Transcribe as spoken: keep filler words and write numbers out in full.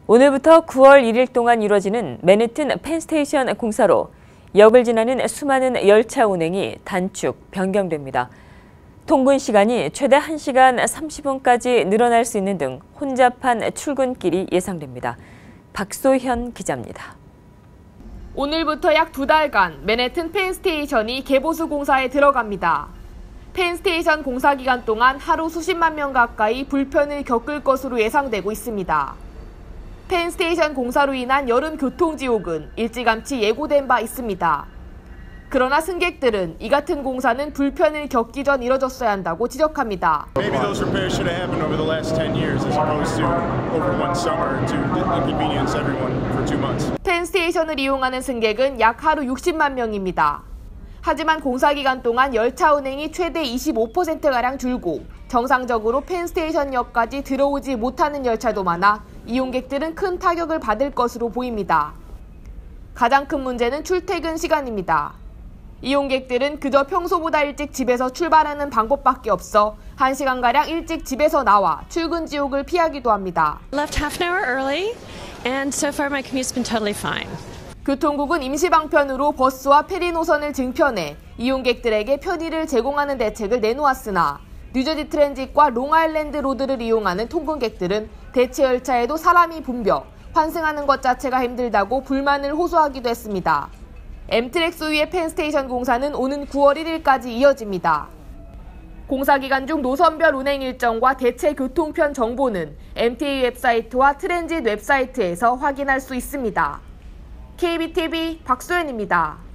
오늘부터 구월 일일 동안 이뤄지는 맨해튼 펜스테이션 공사로 역을 지나는 수많은 열차 운행이 단축, 변경됩니다. 통근 시간이 최대 한 시간 삼십 분까지 늘어날 수 있는 등 혼잡한 출근길이 예상됩니다. 박소현 기자입니다. 오늘부터 약 두 달간 맨해튼 펜스테이션이 개보수 공사에 들어갑니다. 펜스테이션 공사 기간 동안 하루 수십만 명 가까이 불편을 겪을 것으로 예상되고 있습니다. 펜스테이션 공사로 인한 여름 교통지옥은 일찌감치 예고된 바 있습니다. 그러나 승객들은 이 같은 공사는 불편을 겪기 전 이뤄졌어야 한다고 지적합니다. Maybe those repairs should have happened over the last ten years as opposed to over one summer to inconvenience everyone for two months. 펜스테이션을 이용하는 승객은 약 하루 육십만 명입니다. 하지만 공사 기간 동안 열차 운행이 최대 이십오 퍼센트가량 줄고 정상적으로 펜스테이션역까지 들어오지 못하는 열차도 많아 이용객들은 큰 타격을 받을 것으로 보입니다. 가장 큰 문제는 출퇴근 시간입니다. 이용객들은 그저 평소보다 일찍 집에서 출발하는 방법밖에 없어 한 시간가량 일찍 집에서 나와 출근 지옥을 피하기도 합니다. Left half an hour early, and so far my commute's been totally fine. 교통국은 임시 방편으로 버스와 페리 노선을 증편해 이용객들에게 편의를 제공하는 대책을 내놓았으나 뉴저지 트랜짓과 롱아일랜드 로드를 이용하는 통근객들은 대체 열차에도 사람이 붐벼 환승하는 것 자체가 힘들다고 불만을 호소하기도 했습니다. 엠트랙 소유의 펜스테이션 공사는 오는 구월 일일까지 이어집니다. 공사 기간 중 노선별 운행 일정과 대체 교통편 정보는 엠티에이 웹사이트와 트랜짓 웹사이트에서 확인할 수 있습니다. 케이비티비 박소연입니다.